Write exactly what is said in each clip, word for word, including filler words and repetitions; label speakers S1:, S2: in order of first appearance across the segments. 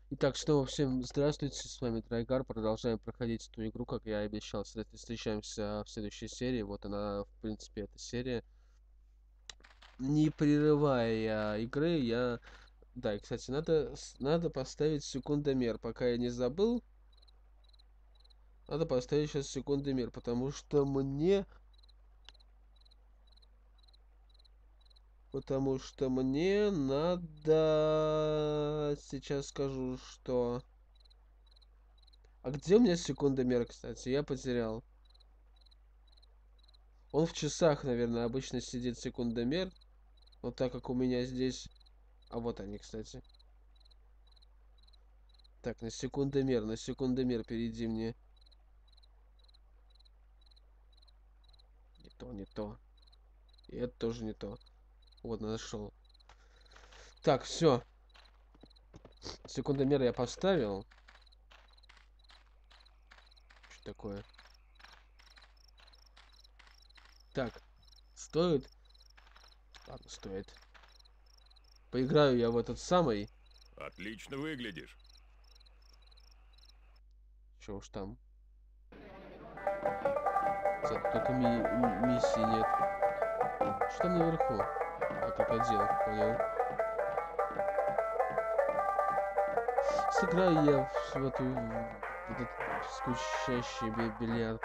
S1: Итак, снова всем здравствуйте, с вами Драйгар, продолжаем проходить эту игру, как я и обещал. Встретимся- Встречаемся в следующей серии, вот она, в принципе, эта серия. Не прерывая игры, я... Да, и, кстати, надо, с- надо поставить секундомер, пока я не забыл. Надо поставить сейчас секундомер, потому что мне... Потому что мне надо... Сейчас скажу, что... А где у меня секундомер, кстати? Я потерял. Он в часах, наверное, обычно сидит секундомер. Но так как у меня здесь... А вот они, кстати. Так, на секундомер, на секундомер перейди мне. Не то, не то. И это тоже не то. Вот, нашел. Так, все. Секундомер я поставил. Что такое? Так, стоит? Ладно, стоит. Поиграю я в этот самый.
S2: Отлично выглядишь.
S1: Что уж там. Кстати, только ми миссии нет. Что там наверху? А, крокодил, понял. Сыграю я в, в эту... в этот скучающий би- бильярд.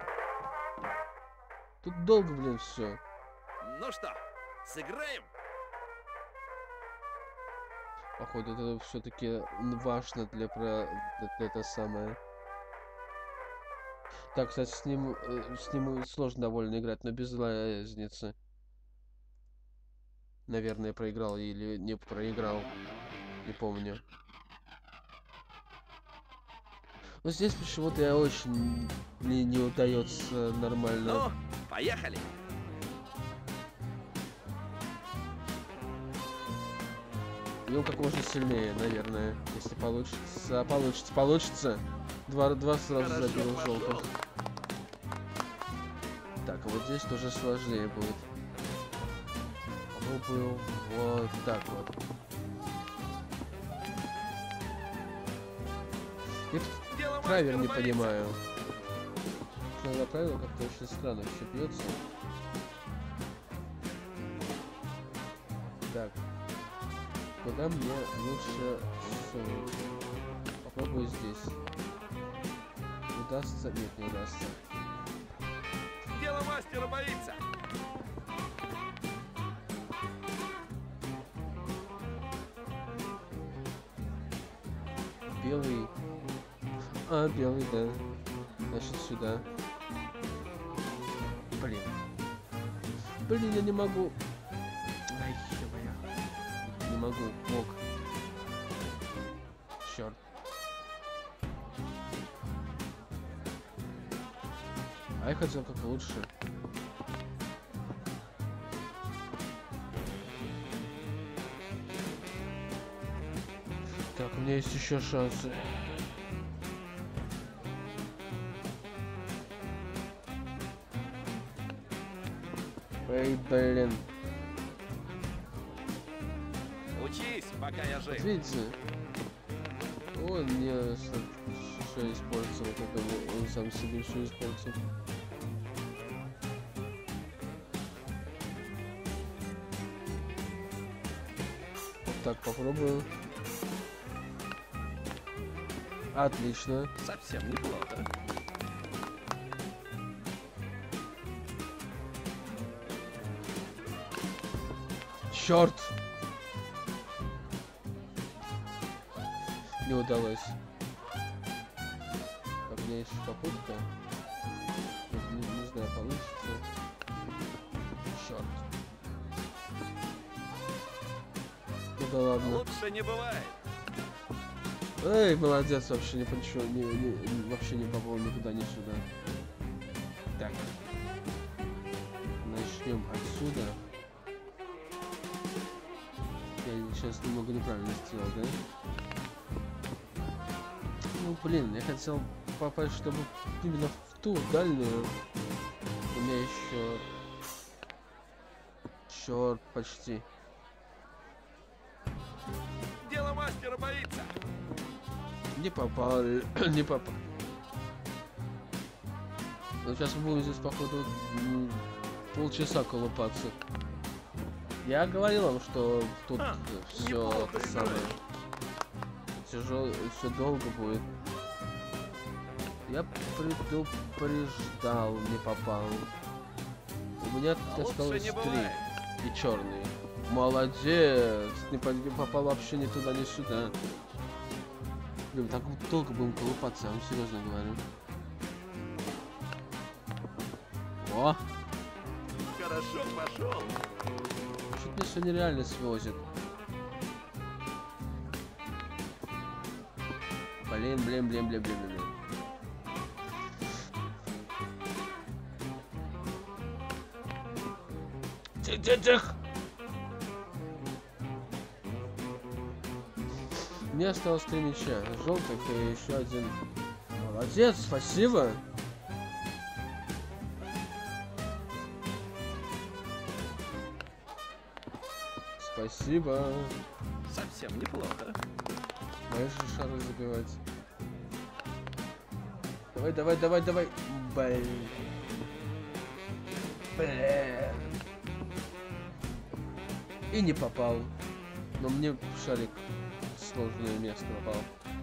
S1: Тут долго, блин, все.
S2: Ну что, сыграем?
S1: Походу, это все-таки важно для про для, для это самое. Так, кстати, с ним э, с ним сложно довольно играть, но без разницы. Наверное, проиграл или не проиграл, не помню. Но здесь почему-то я очень мне не удается нормально.
S2: Ну, поехали.
S1: И он как можно сильнее, наверное, если получится, получится, получится. Два, два сразу
S2: Хорошо
S1: заберу
S2: пошел.
S1: желтых. Так, а вот здесь тоже сложнее будет. Попробую вот так вот. Я
S2: Дело
S1: правильно не
S2: мастера боится.
S1: понимаю. Иногда правило как-то очень странно все бьется. Так, куда мне лучше сунуть? Попробую здесь. Удастся? Нет, не удастся.
S2: Дело мастера боится.
S1: Белый. А, белый, да. Значит, сюда. Блин. Блин, я не могу. Ай, ё-моё. Не могу. Мог. Черт. А я хотел как лучше. Так, у меня есть еще шансы. Эй, блин.
S2: Учись, пока я
S1: Вот
S2: жив.
S1: видите? Он мне все испортил, как он, он сам себе все испортил. Вот так попробую. Отлично.
S2: Совсем неплохо.
S1: Черт! Не удалось. Так, у меня есть попытка. Не, не- не знаю, получится. Черт. Ну да ладно.
S2: Лучше не бывает.
S1: Эй, молодец, вообще не ничего, не, не- не- вообще не попал никуда, ни сюда. Так. Начнем отсюда. Я сейчас немного неправильно сделал, да? Ну, блин, я хотел попасть, чтобы именно в ту дальнюю. У меня еще... Черт, почти.
S2: Дело мастера боится.
S1: Не попал, не попал. Ну, сейчас мы будем здесь, походу, м, полчаса колупаться. Я говорил вам, что тут
S2: А,
S1: все
S2: неплохо
S1: это самое тяжело, все долго будет. Я предупреждал, не попал. У меня
S2: А
S1: осталось
S2: лучше не
S1: три
S2: бывает.
S1: и черный. Молодец! Не по- не попал вообще ни туда, ни сюда. Блин, так вот долго будем колупаться, я вам серьезно говорю. О!
S2: Хорошо пошел.
S1: Чуть меня все нереально свозит. Блин, блин, блин, блин, блин, блин. Тих, тих, тих. Мне осталось три мяча. Желтых и еще один. Молодец, спасибо. Спасибо.
S2: Совсем неплохо.
S1: Мои же шары забивать. Давай, давай, давай, давай. Блин. Блин. И не попал. Но мне шарик в сложное место попал.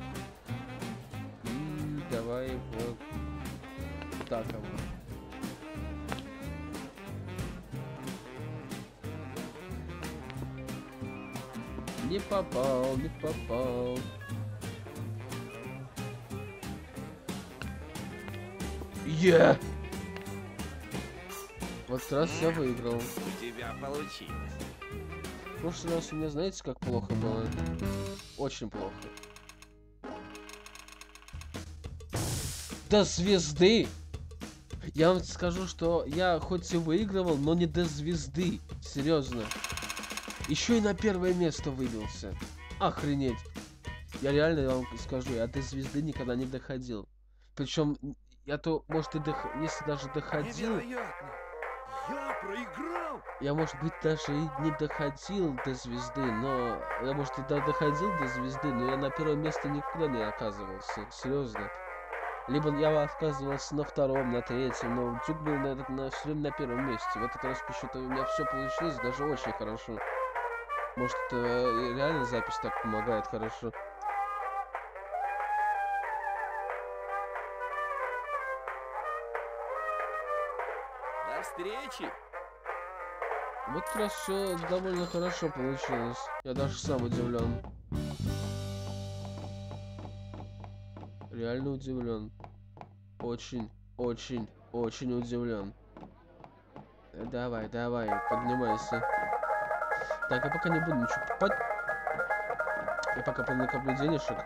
S1: И давай вот так вот. Не попал, не попал. Е! Вот раз я выиграл.
S2: У тебя получилось.
S1: В прошлый раз у меня, знаете, как плохо было? Очень плохо. До звезды! Я вам скажу, что я хоть и выигрывал, но не до звезды. Серьезно. Еще и на первое место выбился. Охренеть. Я реально вам скажу, я до звезды никогда не доходил. Причем, я то, может, и дох... если даже доходил...
S2: Невероятно. Я проиграл.
S1: Я, может быть, даже и не доходил до звезды, но... Я, может, и да, доходил до звезды, но я на первое место никогда не оказывался. Серьезно. Либо я оказывался на втором, на третьем, но Дюк был на, на, все время на первом месте. В этот раз почему-то у меня все получилось, даже очень хорошо. Может, это реально запись так помогает хорошо.
S2: До встречи.
S1: Вот как раз все довольно хорошо получилось. Я даже сам удивлен. Реально удивлен. Очень, очень, очень удивлен. Давай, давай, поднимайся. Так, я пока не буду ничего покупать. Я пока накоплю денежек.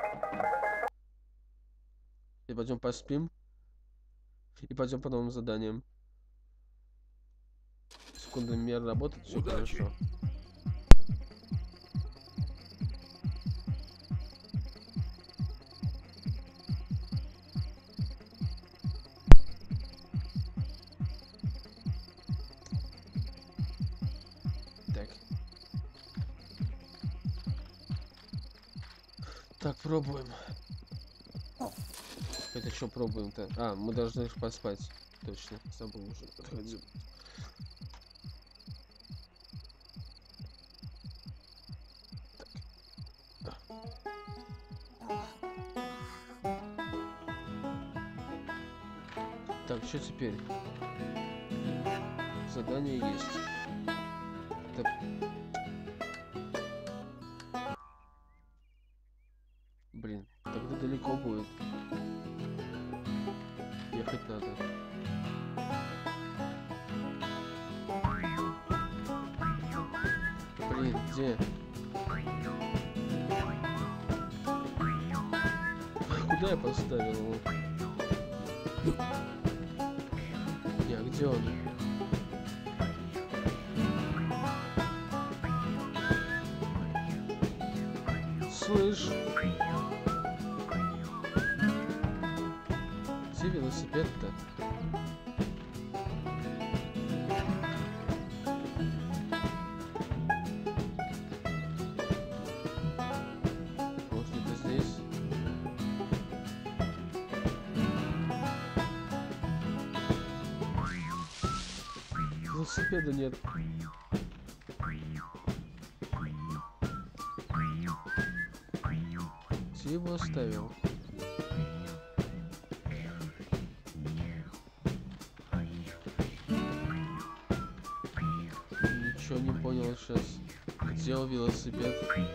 S1: И пойдем поспим. И пойдем по новым заданиям. Секундомер работает, все
S2: Удачи.
S1: хорошо. Так. Так, пробуем. Это что пробуем-то? А, мы должны поспать. Точно, забыл уже. Отходил. Так, что теперь? Задание есть. Так. Блин, тогда далеко будет. Ехать надо. Блин, где? Куда я поставил его? Не, а где он? Слышь? Где велосипед-то? Может, это здесь? велосипеда нет. Где его оставил? Ничего не понял сейчас. Где он велосипед?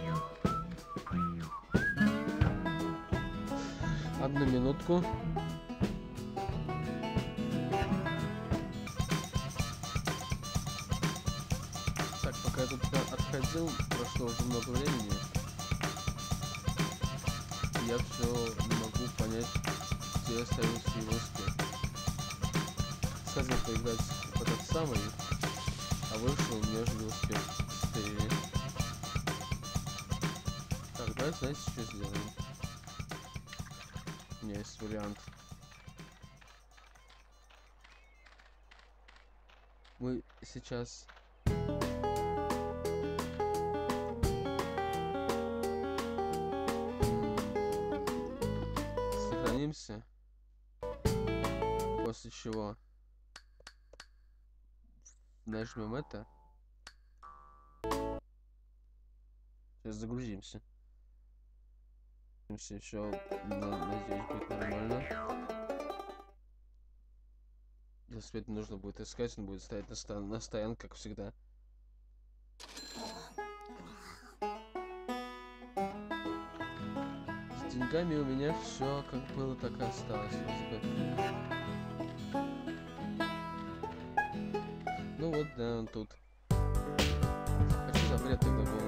S1: Одну минутку. Так, пока я тут отходил, прошло уже много времени. Я все не могу понять, где оставил свой велосипед. Хотел поиграть в этот самый, а вышел, у меня же велосипед стоит. Так, давайте, знаете, что сделаем? У меня есть вариант. Мы сейчас... Сохранимся. После чего нажмем это. Сейчас загрузимся. Все, надеюсь, будет нормально. Велосипед нужно будет искать, он будет стоять на, ста на стоянке, как всегда. С деньгами у меня все как было, так и осталось. Ну вот, да, он тут. А что за бред тогда был?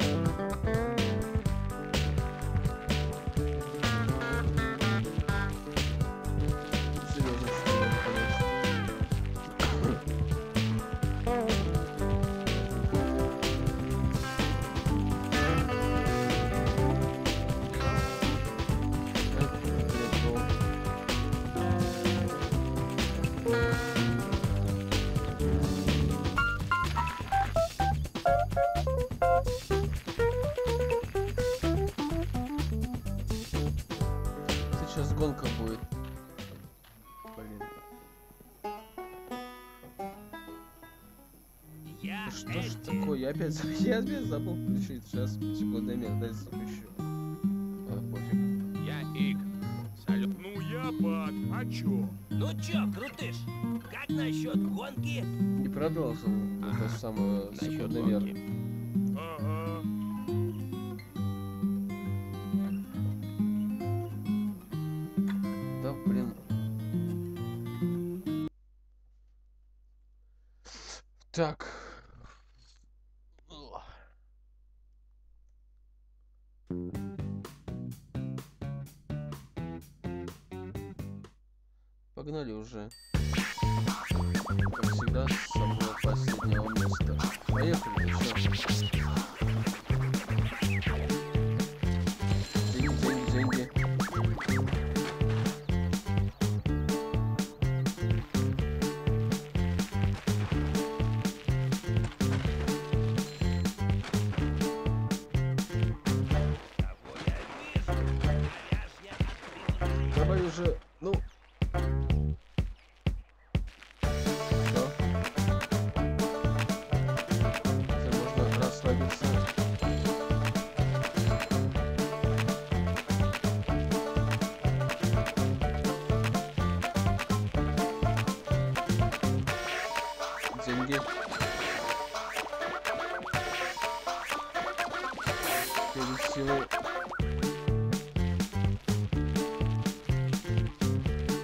S1: Сейчас гонка будет. Блин.
S2: Я
S1: Что ж такое? Я опять, я опять забыл включить. Сейчас секундомер дальше запущу. А, пофиг.
S2: Я Ик. Салют.
S3: Ну я Пак, а чё?
S4: Ну чё, крутыш, как насчет гонки?
S1: Не продолжил
S2: Ага.
S1: это самое
S2: Насчет
S1: секундомер.
S2: гонки.
S3: Ага.
S1: Да, блин. Так. Погнали уже. Как всегда, с самого последнего места. Поехали, все. Деньги, деньги, деньги. Давай уже, ну. Что? Теперь можно расслабиться. Деньги. Перед силой.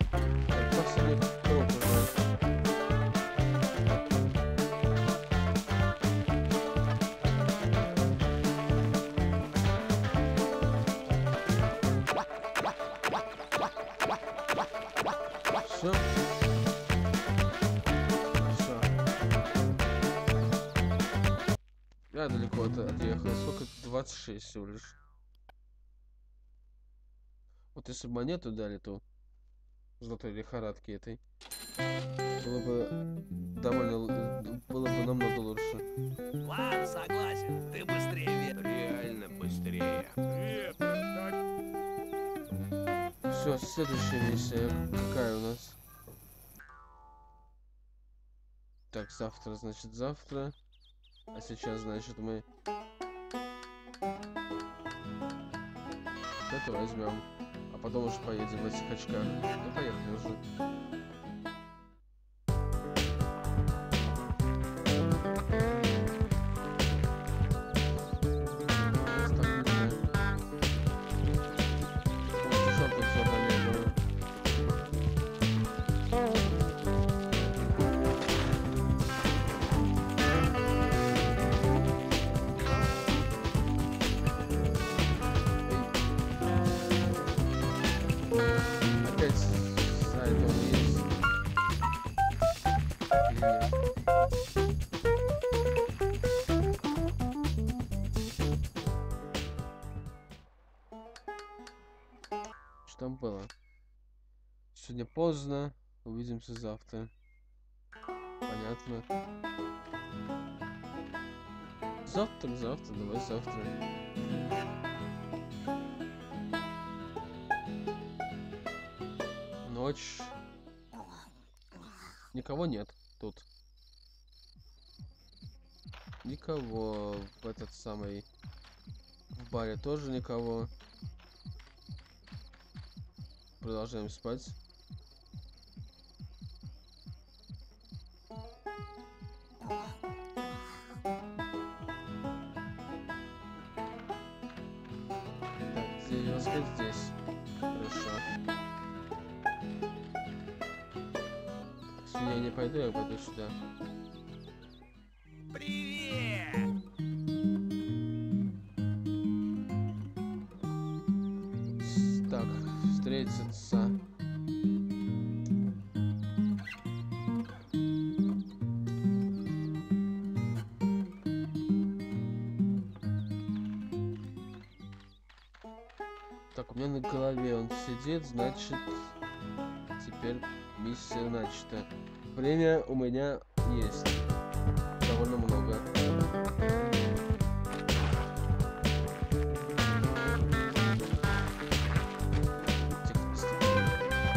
S1: Так, последний круг уже. Все. Все. Я далеко от, отъехал. Сколько? двадцать шесть всего лишь. Вот если бы монету дали, то золотой лихорадки этой было бы довольно л- было бы намного лучше.
S4: Ладно, согласен. Ты быстрее, Вет.
S2: Реально быстрее.
S3: Ветер, так
S1: Все, следующая миссия какая у нас? Так, завтра, значит, завтра. А сейчас, значит, мы это возьмем. А потом уже поедем в этих очках. Ну, поехали уже. Нас так нельзя. Вот ещё тут задание было. Опять сайт он есть. Или нет? Что там было? Сегодня поздно. Увидимся завтра. Понятно. Завтра, завтра, давай завтра. Ночь. Никого нет тут. Никого в этот самый... В баре тоже никого. Продолжаем спать. Так, здесь велосипед здесь. Хорошо. Сюда я не пойду, я пойду сюда.
S4: Привет!
S1: С- Так, встретиться. Так, у меня на голове он сидит, значит, теперь миссия начата. Время у меня есть. Довольно много. Тихо, быстрее.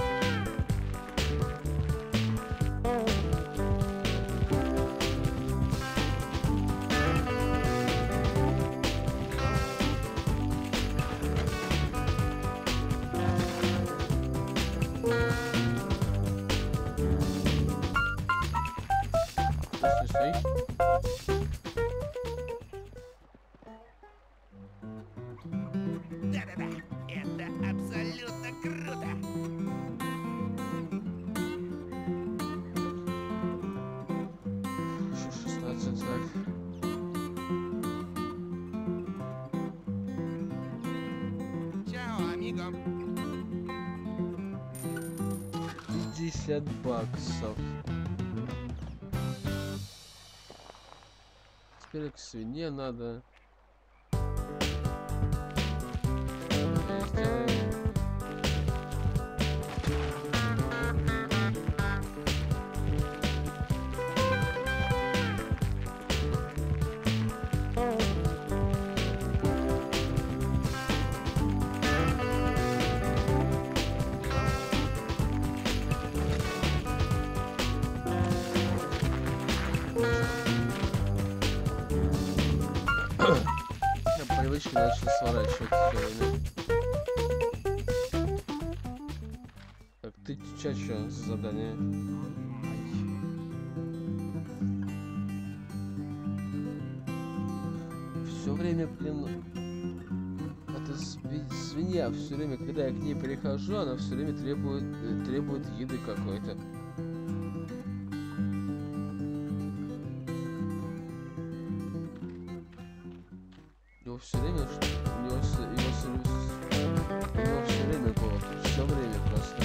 S1: Стой, стой, стой.
S4: Да-да-да, это абсолютно круто!
S1: Еще шестнадцать, так.
S4: Чао, амиго.
S1: пятьдесят баксов. Теперь к свинье надо. Сделаем. Я привычно начал сворачивать всё время. Так, ты чё, чё за задание? Все время, блин, это сбить свинья все время, когда я к ней прихожу, она все время требует, э, требует еды какой-то. У него все время, ш- у него, с- его, с- у него все время голод, все время просто.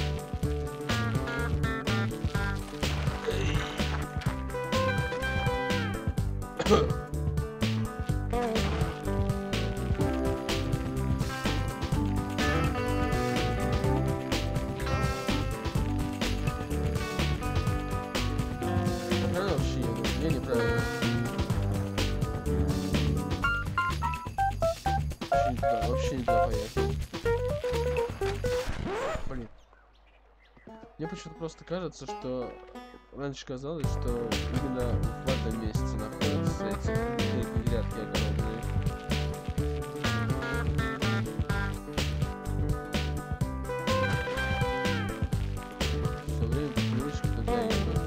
S1: Правильно вообще еду? Я неправильно. Вообще не туда, вообще не туда поехал. Блин. Мне почему-то просто кажется, что раньше казалось, что именно в этом месте находятся эти грядки огромные. Все время по привычке туда еду.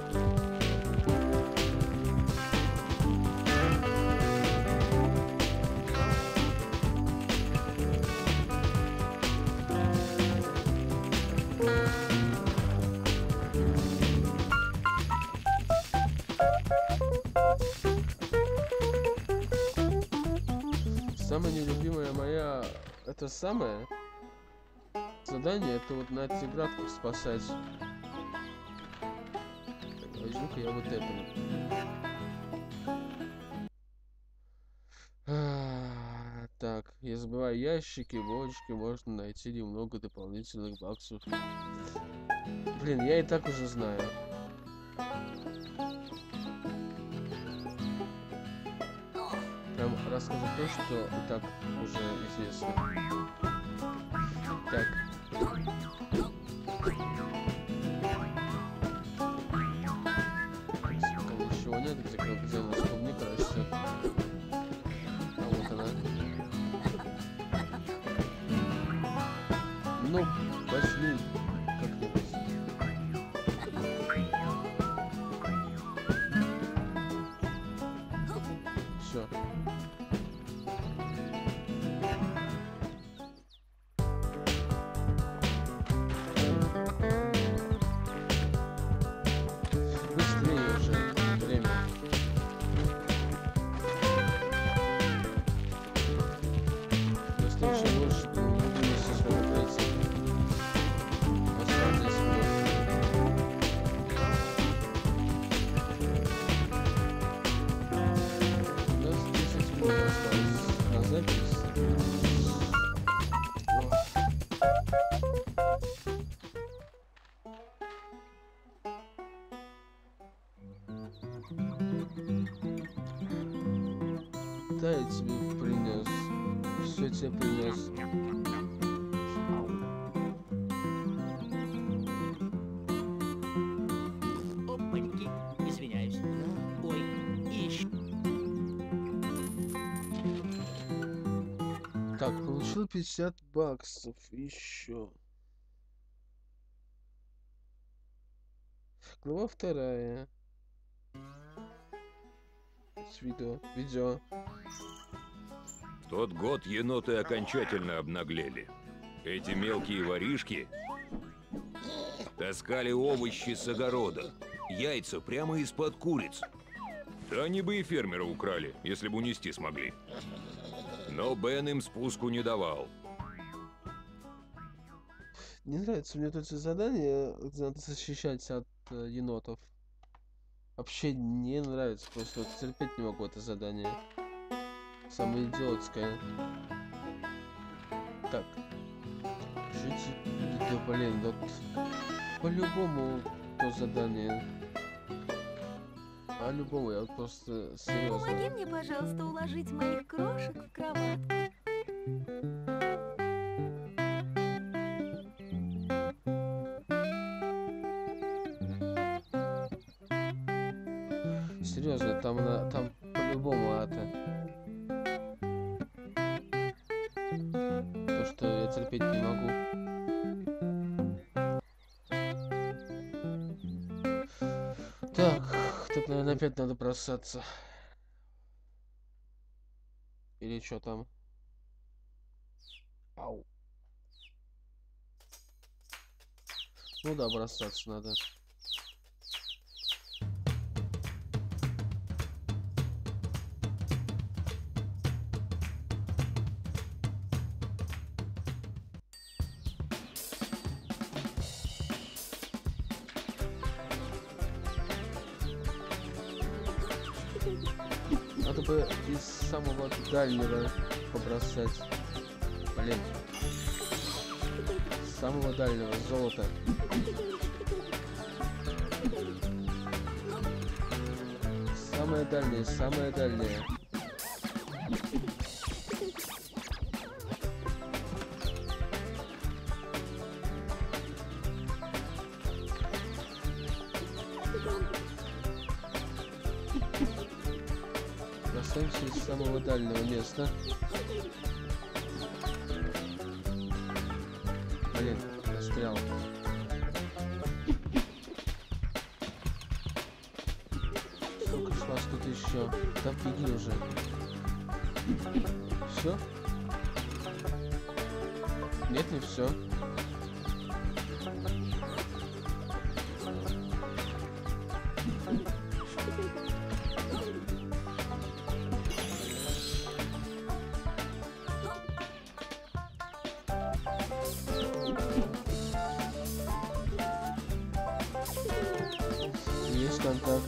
S1: Самая нелюбимая моя, это самое задание, это вот на этих градках спасать. Так, возьму-ка я вот это вот. А, Так, я забываю ящики, бочки, можно найти немного дополнительных баксов. Блин, я и так уже знаю. Прям расскажу то, что и так уже известно. Так. Там ничего нет, где, где у нас клубника растет. А вот она. Ну, возьми как-нибудь. Все. Быстрее уже. Время. Быстрее, чем лучше. Вместе смогу пройти. Осталось десять минут. У нас десять минут осталось на запись. Да, я тебе принес. Все тебе принес.
S4: Опаньки, извиняюсь. Ой, и еще.
S1: Так, получил пятьдесят баксов. Еще. Глава вторая. С видео. Видео.
S5: В тот год еноты окончательно обнаглели. Эти мелкие воришки таскали овощи с огорода, яйца прямо из-под куриц. Да они бы и фермера украли, если бы унести смогли. Но Бен им спуску не давал.
S1: Не нравится мне тут задание, где надо защищаться от э, енотов. Вообще не нравится, просто вот терпеть не могу это задание. Самое идиотское. Так. Жить... Да блин, вот... По-любому то задание. По-любому, я вот просто серьезно.
S6: Помоги мне, пожалуйста, уложить моих крошек в кроватку.
S1: Серьезно, там она, там по-любому это. То, что я терпеть не могу. Так, тут, наверное, опять надо бросаться. Или что там? Ау. Ну да, бросаться надо. Надо бы из самого дальнего побросать. Блин. С самого дальнего золота. Самое дальнее, самое дальнее. Бросаемся из самого дальнего места. Блин, застрял. Сколько с вас тут еще? Да беги уже. Все? Нет, не все. Есть контакт.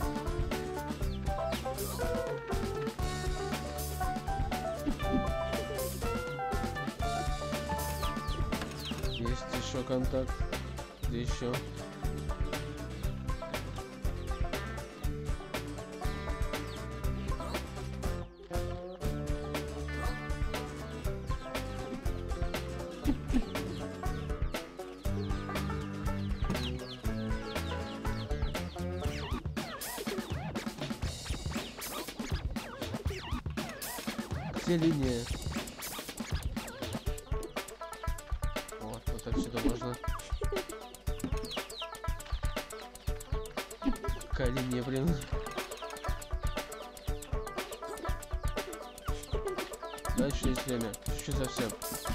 S1: Есть еще контакт. Где еще? Где линия? Вот, вот отсюда можно. Какая линия, блин? Дальше есть время. Чуть-чуть совсем.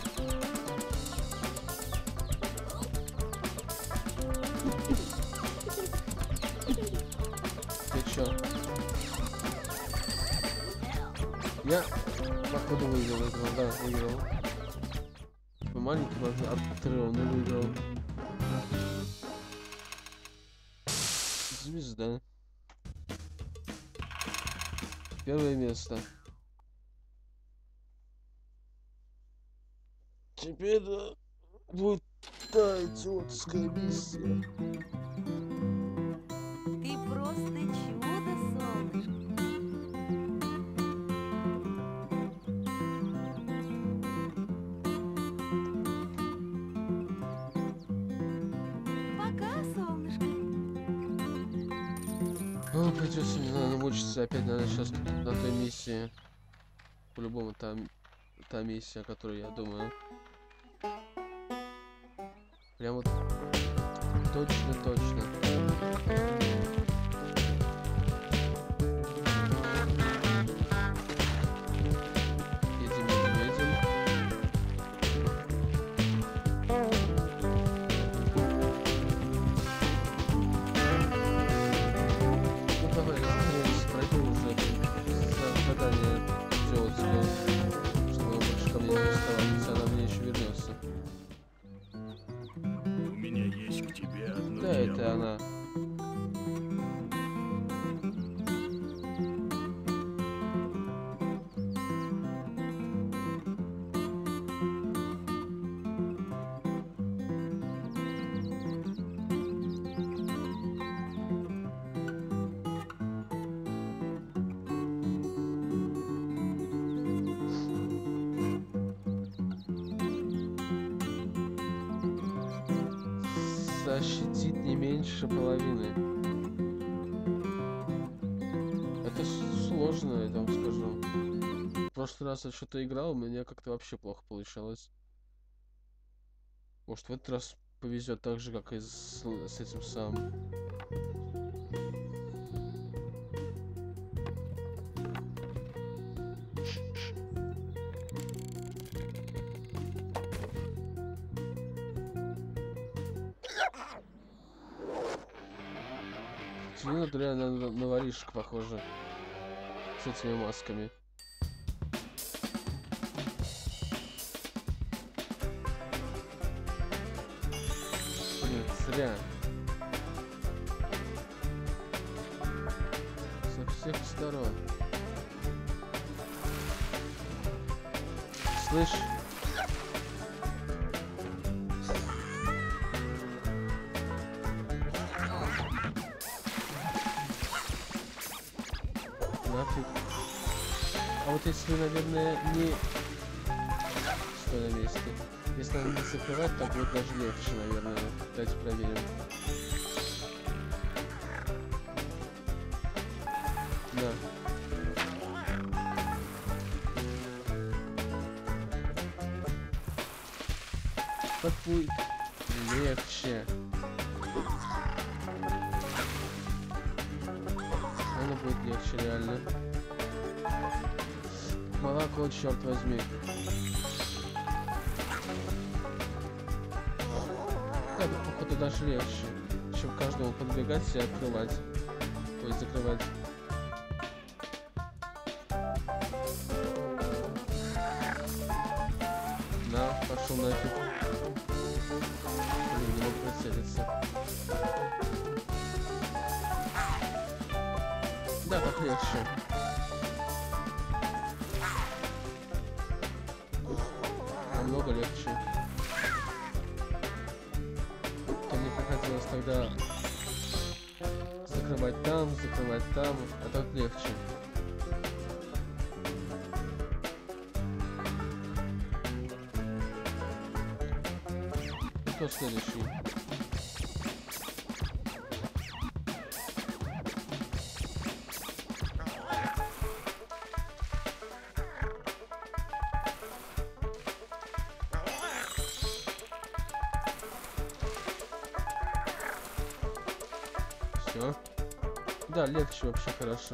S1: Ты чё? Я походу выиграл этого, да, выиграл. По маленьким отрывом, но выиграл. Звезда. Первое место. Теперь да, будет та идиотская миссия.
S6: Ты просто чудо, солнышко. Пока, солнышко.
S1: Ну, придется мне, наверное, мучиться опять, наверное, сейчас на той миссии. По-любому там та миссия, о которой я думаю. Прям вот точно-точно. Едем, едем, едем. Ну давай, наконец, пройду уже за- задание идиотское, чтобы он больше ко мне не приставал, она мне еще вернется.
S3: У меня есть к тебе одно
S1: Да,
S3: дело.
S1: это она. Защитит не меньше половины. Это с- сложно, я вам скажу. В прошлый раз я что-то играл, у меня как-то вообще плохо получалось. Может, в этот раз повезет так же, как и с, с этим самым. Блин, это реально на, на воришек похоже. С этими масками. Блин, зря. Со всех сторон. Слышь? Нафиг. А вот если, наверное, не... Стой на месте. Если надо не закрывать, так будет даже легче, наверное. Давайте проверим. Да. Так будет легче. Оно будет легче, реально. Молоко, черт возьми. Это, походу, даже легче, чем каждому подбегать и открывать. То есть закрывать. На, пошел нафиг. Блин, не могу прицелиться. Да, так легче. Намного легче. То мне приходилось тогда закрывать там, закрывать там, а так легче. Кто следующий? Все. Да, легче вообще хорошо.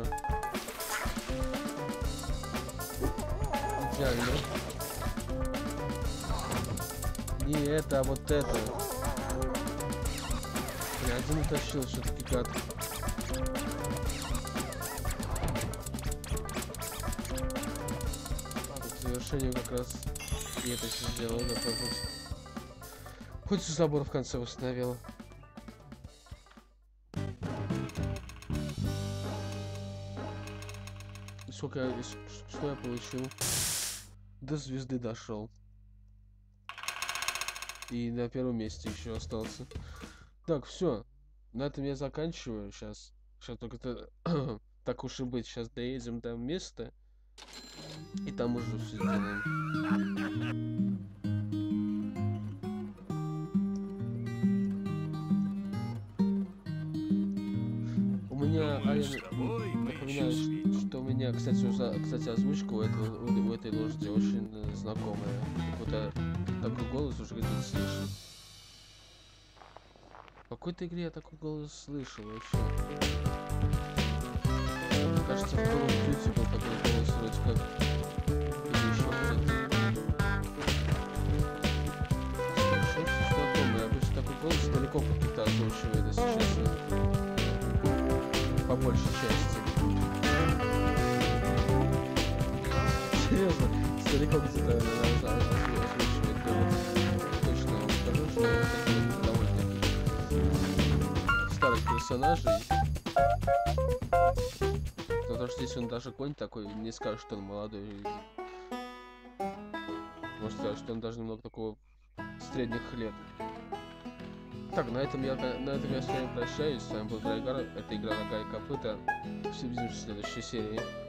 S1: Идеально. Не это, а вот это. Я один утащил все-таки гад. К завершению как раз и это все сделал, да, хоть забор в конце установил. Сколько я, что я получил? До звезды дошел. И на первом месте еще остался. Так, все. На этом я заканчиваю. Сейчас. Сейчас только это так уж и быть. Сейчас доедем до места. И там уже все сделаем. У меня, а я напоминаю, что у меня, кстати, уже, кстати, озвучка у, этого, у, у этой лошади очень знакомая. Вот такой голос уже где-то слышал. В какой-то игре я такой голос слышал вообще. Кажется, в Call of Duty был такой голос вроде как. Или еще где-то. Что-то знакомое. Обычно такой голос далеко как-то озвучивает, если честно. По большей части. Серьезно, далеко где-то озвучивает голос. Точно вам скажу, что это такие довольно старых персонажей. Потому что если он даже конь такой, не скажет, что он молодой. Может сказать, что он даже немного такого средних лет. Так, на этом я на этом я с вами прощаюсь. С вами был Драйгар. Это игра Нога и Копыта. Все увидимся в следующей серии.